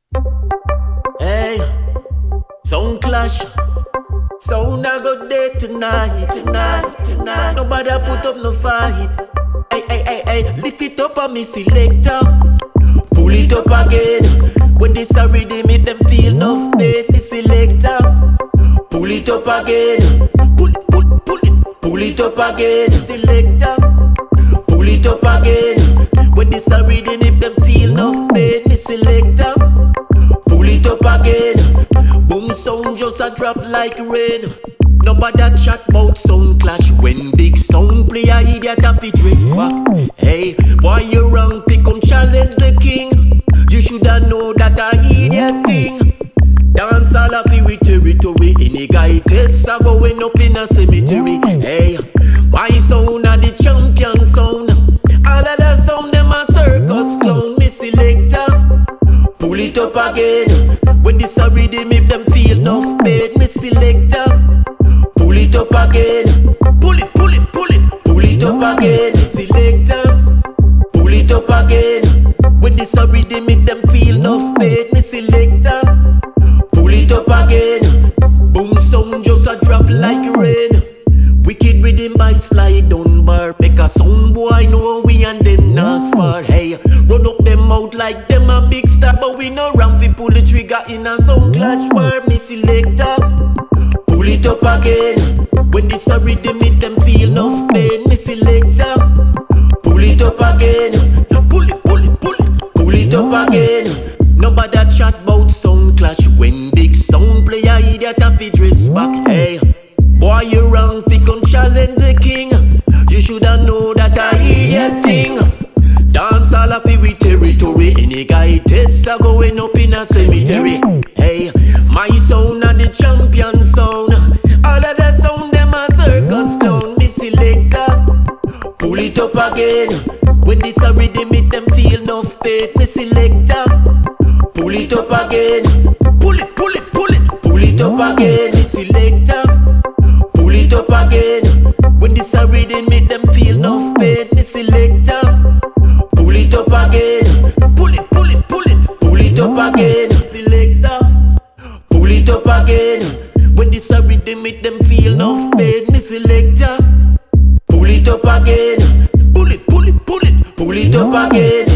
Hey, sound clash. Sound a go day tonight. Nobody put up no fight. Hey, lift it up on me selector. Pull it up again. When this a rhythm, make them feel enough pain. Me selector. Pull it up again. Pull it up again. Selector. Pull it up again. When this a rhythm, if them feel enough pain. Me selector. Pull it up again. Boom sound just a drop like rain. Nobody chat about sound clash. When big sound play a idiot have to dress back. Hey, boy you wrong, pick come challenge the king. You shoulda know that a idiot thing. Dance all of it with territory. Any guy test a going up in a cemetery. Hey, my sound a the champion sound. All of the sound them a circus clown. Me selector. Pull it up again. When this a rhythm, if them feel enough pain. Me selector. Pull it up again. Pull it up again. Me selector. Pull it up again. When this a rhythm, if them feel enough pain. Me selector. Pull it up again. Boom sound just a drop like rain. Wicked rhythm by Sly Dunbar. Make a sound boy know we and them not far. Hey, run up them out like them a big star. But we no ramp, we pull the trigger in a sound clash war. Me selector. Pull it up again. When this a rhythm, make them feel enough pain. Me selector. Pull it up again. Pull it up again. Nobody chat about sound clash. When big sound play a idiot have to dress back. Hey, boy you wrong, pick come challenge the king. You shoulda know that a idiot thing. Dance all of it with territory. Any guy test a going up in a cemetery. Hey, my sound a the champion sound. All of the sound them a circus clown. Me selector. Pull it up again. When this a rhythm, make them feel enough pain. Me selector. Pull it up again. Pull it up again. Me selector. Pull it up again. When this a rhythm, make them feel enough pain. Me selector. Pull it up again. Pull it up again. Selector. Pull it up again. When this a rhythm, make them feel enough pain. Me selector. Pull it up again. Pull it up again.